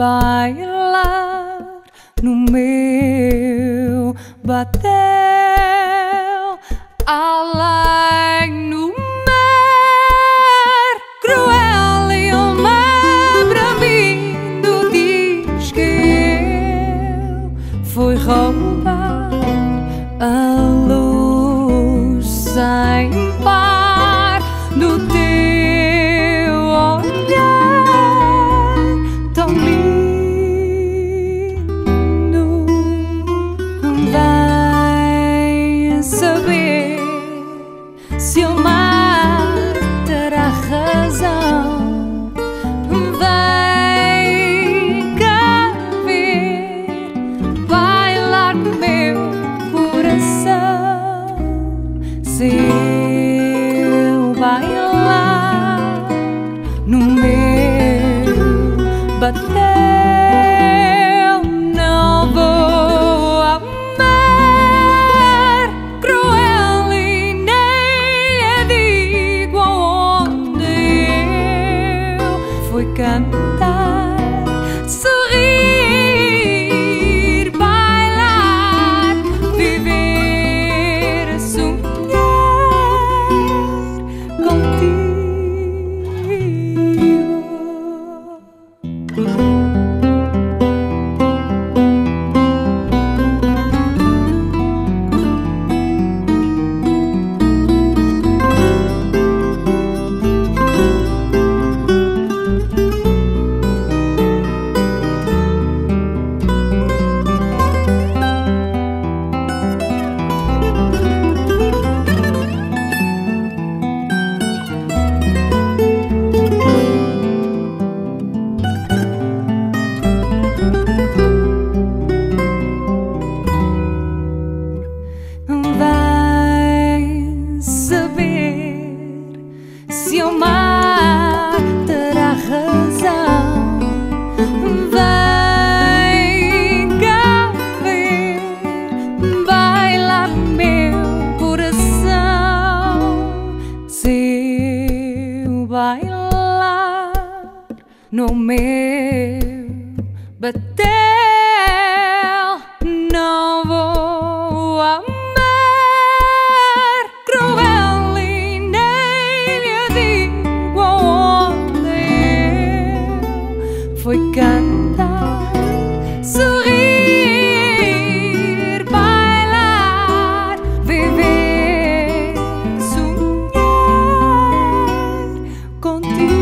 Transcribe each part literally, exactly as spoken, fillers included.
bailar no meu batel, além no mar cruel e o mar bramindo diz que eu fui roubar a luz sem par do teu olhar tão lindo. Vai saber se o mar terá razão. Vai cá ver bailar no meu coração. Se eu bailar no meu batel, não vou amar cruel e nem digo aonde eu fui cantar, sorrir, bailar, viver, sonhar contigo. Vai saber se o mar terá razão. Vai cá ver bailar no meu coração. Se eu bailar no meu batel, não vou amar cruel e nem lhe digo aonde eu fui cantar, sorrir, bailar, viver, sonhar contigo.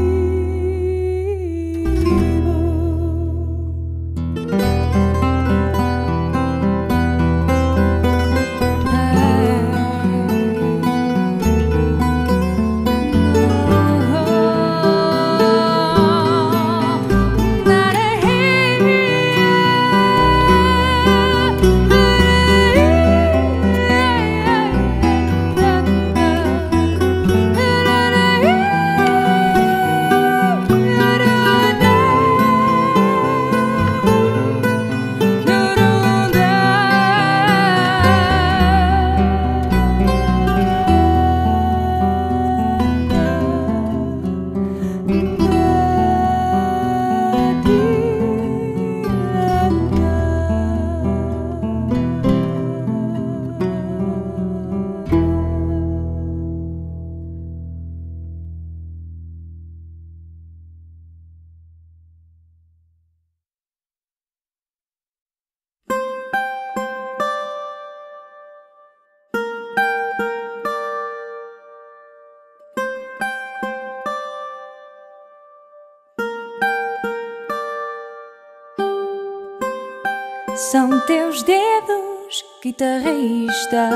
São teus dedos, guitarrista,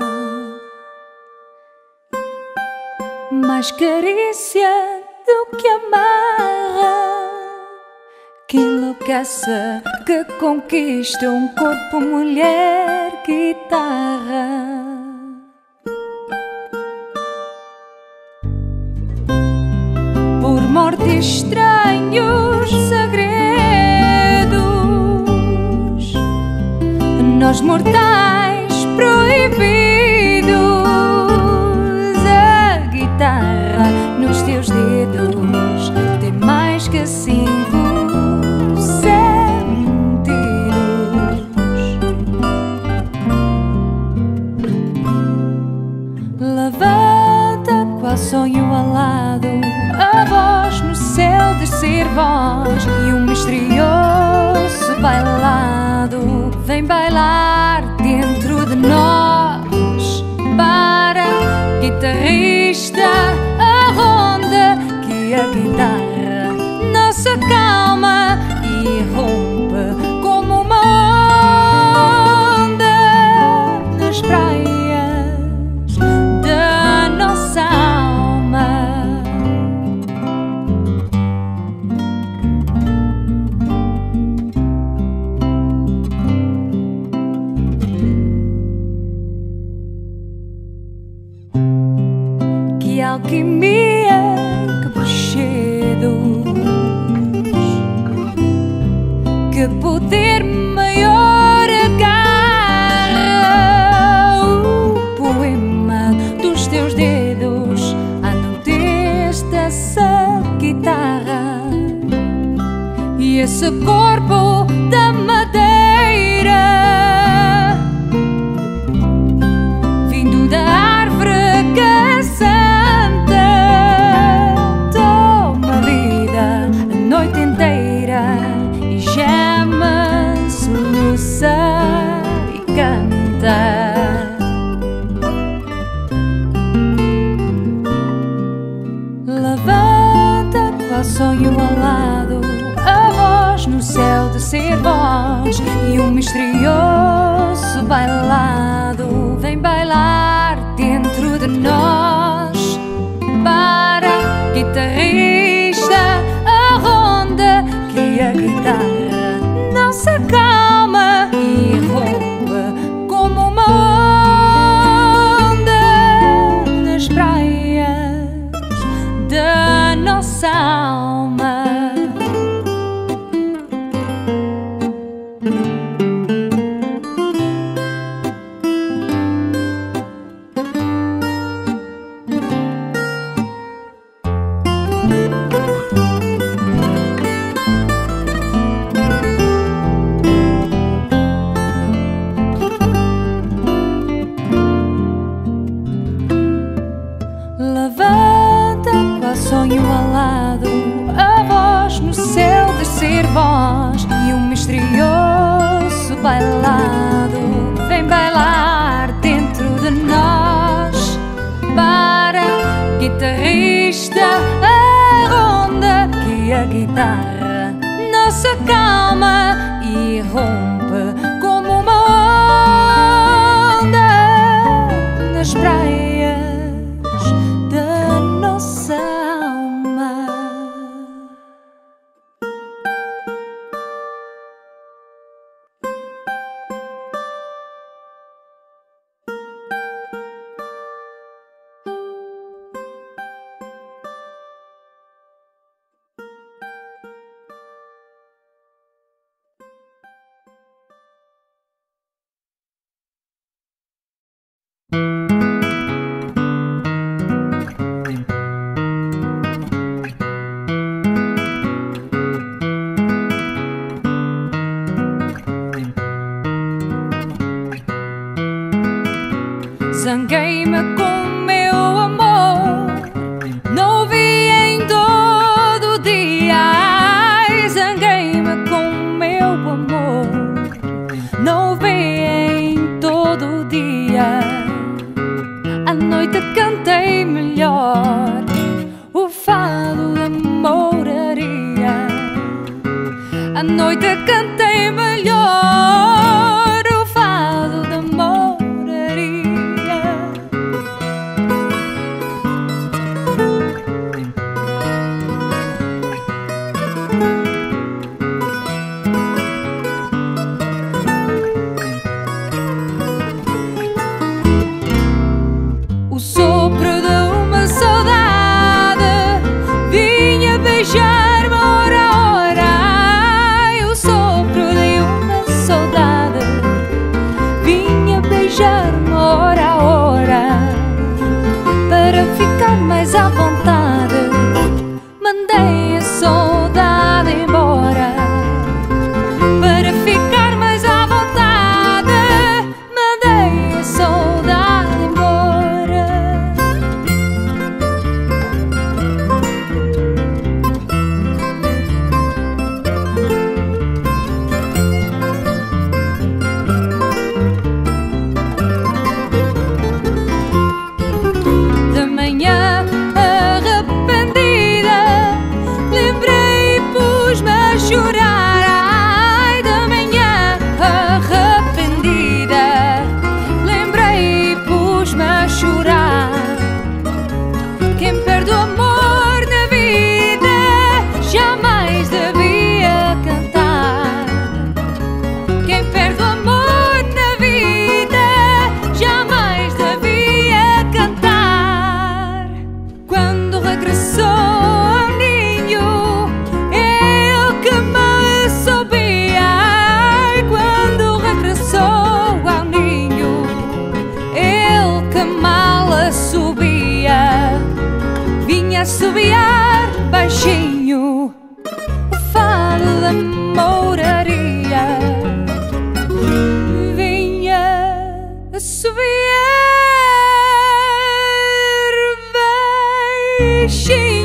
mais carícia do que amarra, que enlouquece, que conquista um corpo, mulher, guitarra. Por morte estranhos segredos, nós mortais proibidos, a guitarra nos teus dedos tem mais que cinco qual sonho alado, a voz no céu de ser voz e um misterioso bailado vem bailar dentro de nós. Para guitarrista, a ronda que a guitarra não se acalma e rompe como uma onda nas praias da nossa alma. Que alquimia, que bruxedos, que poder maior agarra o poema dos teus dedos à nudez dessa guitarra e esse corpo da madeira vindo da árvore que santa toma vida a noite inteira e gema, soluça e canta. Levanta qual sonho alado, a voz no céu de ser voz e um misterioso bailado vem bailar dentro de nós. Para guitarrista, a ronda que a guitarra não se acalma e rompe como uma onda nas praias da nossa alma. Levanta qual sonho alado, a voz no céu de ser voz e um misterioso bailado vem bailar dentro de nós. Para guitarrista, a ronda que a guitarra não se acalma e rompe como uma onda nas praias da nossa alma. Zanguei-me com meu amor, não vi em todo dia. Ai, zanguei-me com meu amor, não vi em todo dia. À noite cantei melhor o fado da moraria. À noite cantei melhor o fado da moraria. O sopro de uma saudade vinha beijar-me hora a hora. Ai, o sopro de uma saudade vinha beijar-me hora a hora. Para ficar mais à vontade, mandei a saudade embora. Para ficar mais à vontade, mandei a saudade embora. Quem perde o amor na vida jamais devia cantar. Quem perde o amor na vida jamais devia cantar. Quando regressou ao ninho, ele que me subia. Quando regressou ao ninho, ele que mal subia. Vinha assobiar baixinho o fado da mouraria. Vinha assobiar baixinho.